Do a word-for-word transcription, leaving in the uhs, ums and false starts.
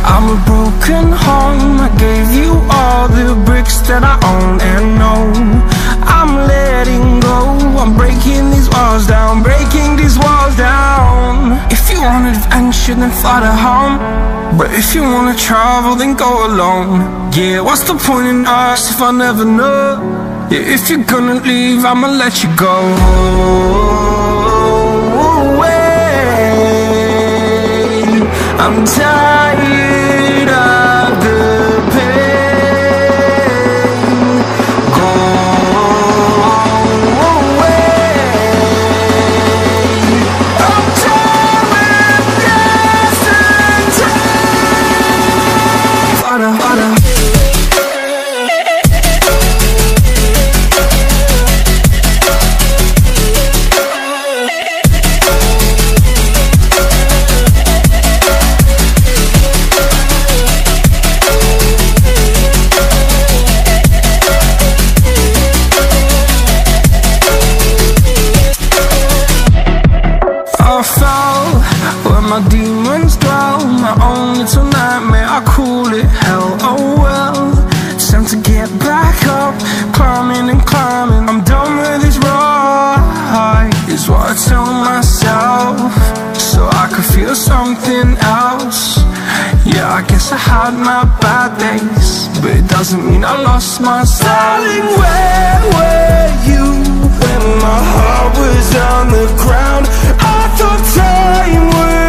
I'm a broken home. I gave you all the bricks that I own and know. I'm letting go. I'm breaking these walls down, breaking these walls down. If you want adventure, then fly to home. But if you wanna travel, then go alone. Yeah, what's the point in us if I never know? Yeah, if you're gonna leave, I'ma let you go. I'm tired of the pain. Go away. I'm tired of guessing time. Harder, harder. I fell where my demons dwell. My own little nightmare, I call it hell. Oh well, it's time to get back up. Climbing and climbing, I'm done with this ride, is what I tell myself, so I could feel something else. Yeah, I guess I had my bad days, but it doesn't mean I lost myself. Darling, where were you when my heart was on the ground? I thought time would